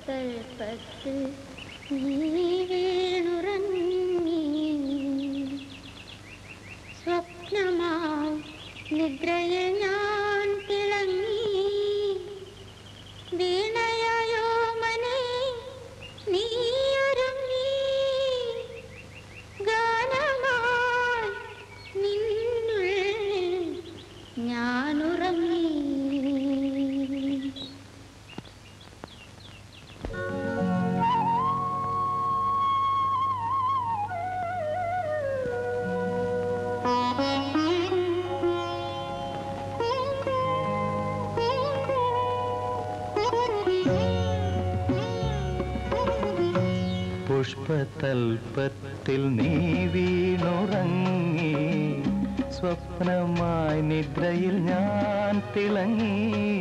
പുഷ്പതൽപത്തിൽ നീ വീണുറങ്ങി സ്വപ്നമായി നിദ്രയിൽ ഞാൻ തിളങ്ങി വീണയായോ മനെ നീ ഒരുങ്ങി ഗാനമായി നിന്നുള്ളിൽ ഞാനുറങ്ങി പുഷ്പതൽപത്തിൽ നീ വീണുറങ്ങി സ്വപ്നമായി നിദ്രയിൽ ഞാൻ തിളങ്ങി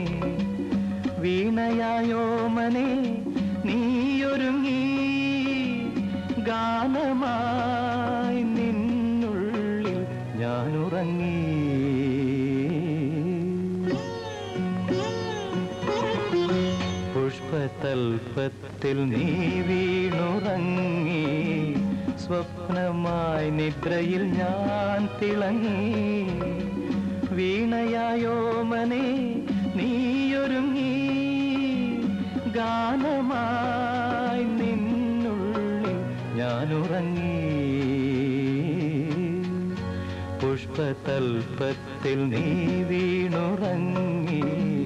വീണയായോ മനെ നീയൊരുങ്ങി ഗാനമായി നിന്നുള്ളിൽ ഞാനുറങ്ങി പുഷ്പതൽപത്തിൽ നീ വീണുറങ്ങി സ്വപ്നമായി നിദ്രയിൽ ഞാൻ തിളങ്ങി വീണയായോ മനെ നീയൊരുങ്ങി ഗാനമായി നിന്നുള്ളിൽ ഞാനുറങ്ങി പുഷ്പതൽപത്തിൽ നീ വീണുറങ്ങി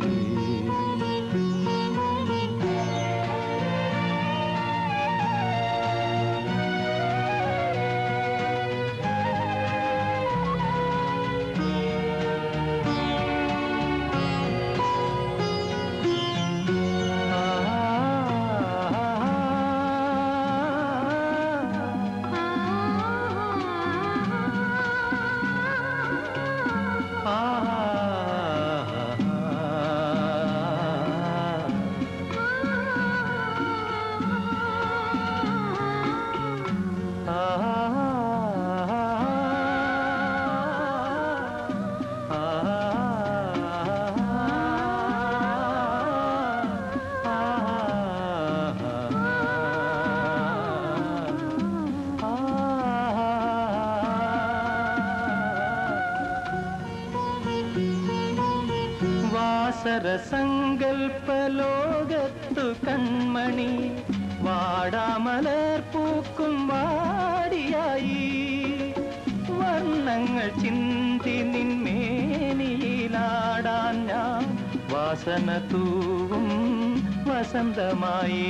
സങ്കൽപ്പലോകത്തു കൺമണി വാടാമലർ പൂക്കും വാടിയായി വർണ്ണങ്ങൾ ചിന്തി നിന്മേനിയിലാടാൻ ഞാൻ വാസന തൂവും വസന്തമായി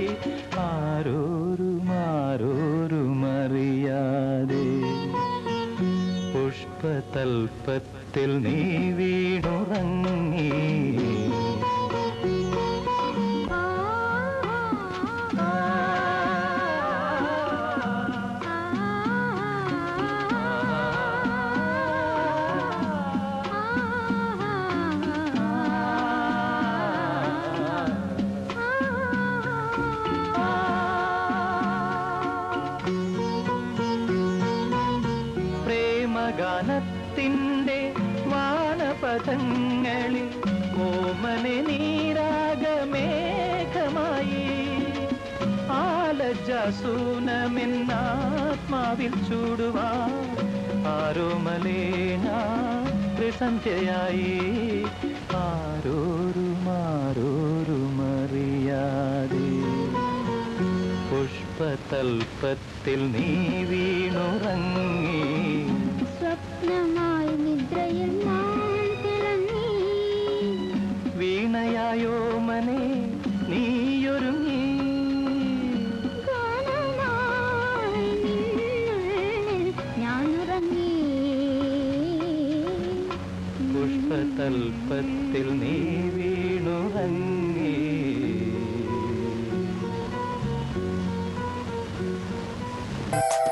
ആരോരുമറിയാതെ പുഷ്പതൽപത്തിൽ നീ വീണുറങ്ങി ഗാനത്തിൻ്റെ വാനപഥങ്ങളിൽ ഓമനെ നീരാഗമേഘമായി ആലജാസൂനമെന്നാത്മാവിൽ ചൂടുവാൻ ആരോമലേന ത്രിസന്ധ്യയായി ആരോരുമറിയാതെ പുഷ്പതൽപത്തിൽ നീ വീണുറങ്ങി സ്വപ്നമായി നിദ്രയിൽ ഞാൻ തിളങ്ങി വീണയായോ മനെ നീയൊരുങ്ങി ഗാനമായി നിന്നുള്ളിൽ ഞാനുറങ്ങി പുഷ്പതൽപത്തിൽ നീ വീണുറങ്ങി